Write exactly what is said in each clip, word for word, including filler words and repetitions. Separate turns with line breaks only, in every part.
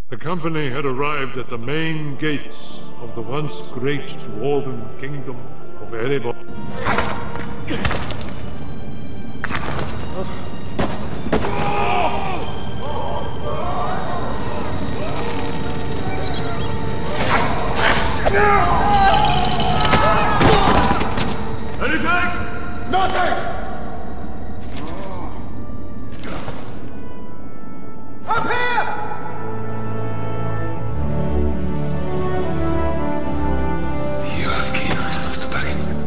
The company had arrived at the main gates of the once great dwarven kingdom of Erebor.
Anything? Nothing! Up here!
You have key access to Baggins.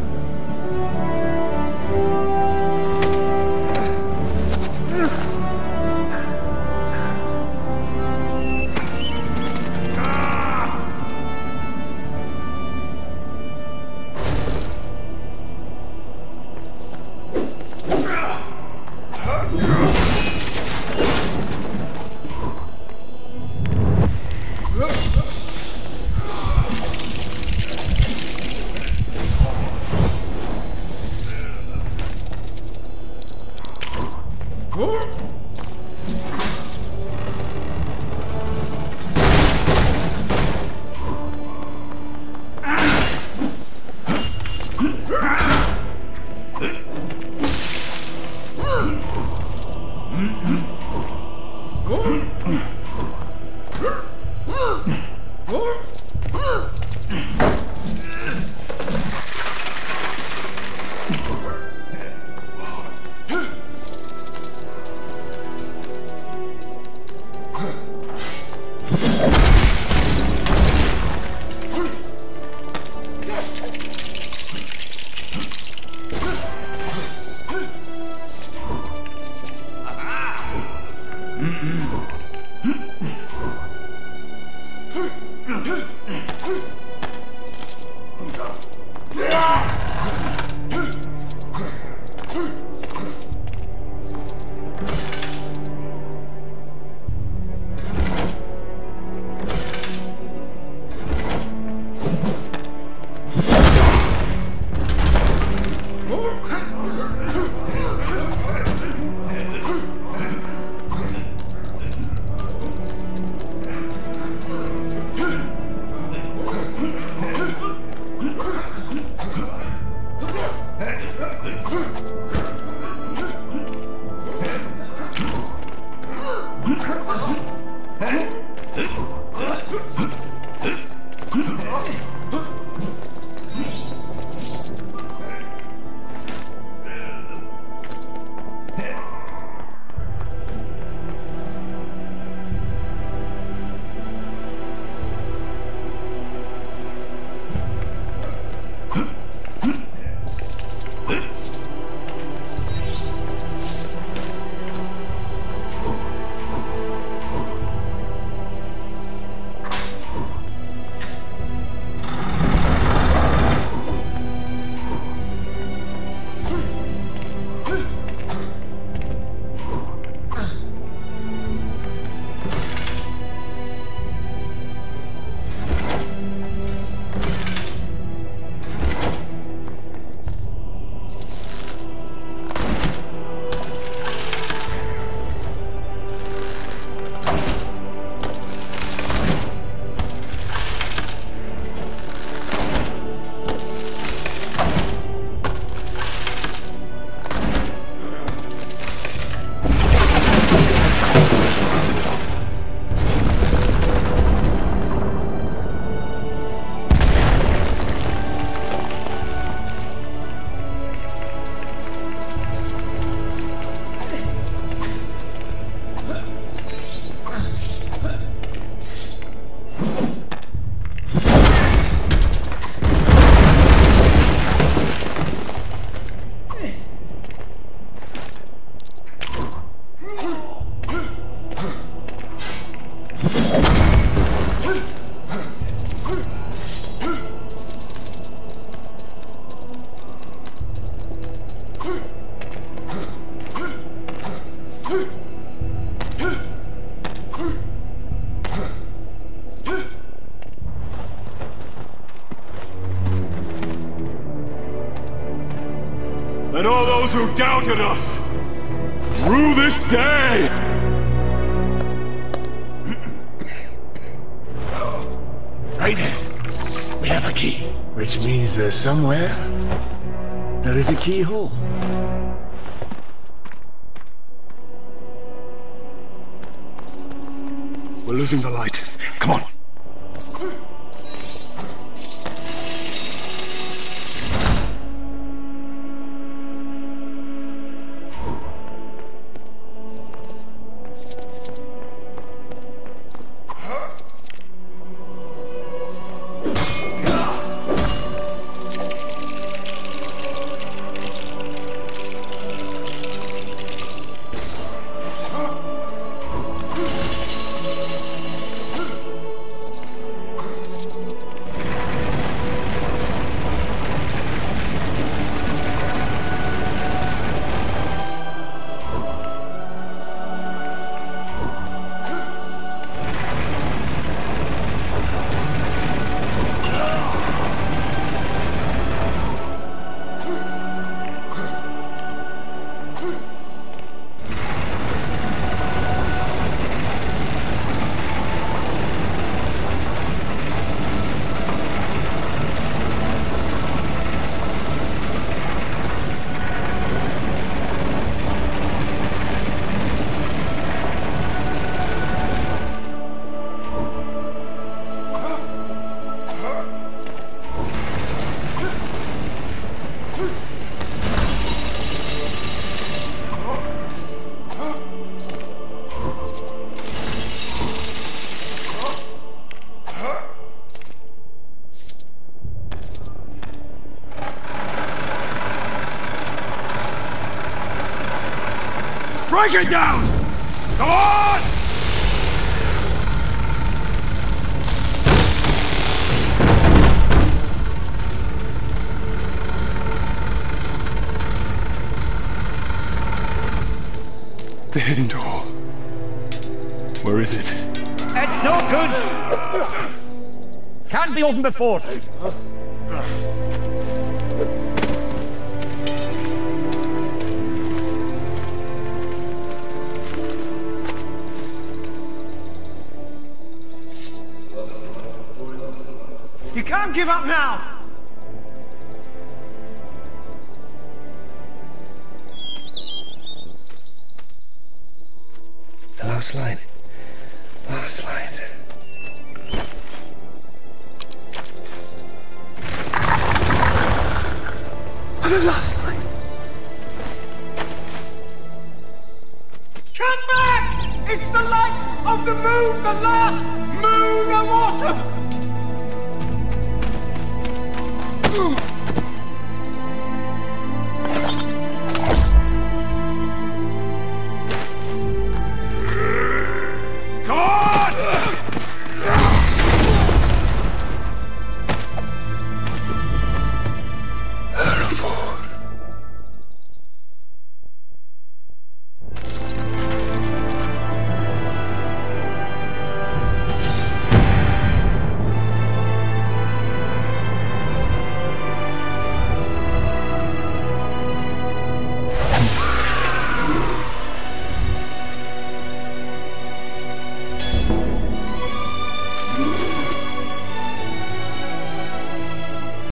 And all those who doubted us, rue this day! Right there. We have a key.
Which means there's somewhere there is a keyhole.
We're losing the light. Come on. Break it down! Come on!
The hidden door. Where is it?
It's no good! Can't be opened before.
You can't give up now!
The last line. Last line. Oh, the last line.
Come back! It's the light of the moon, the last moon of autumn!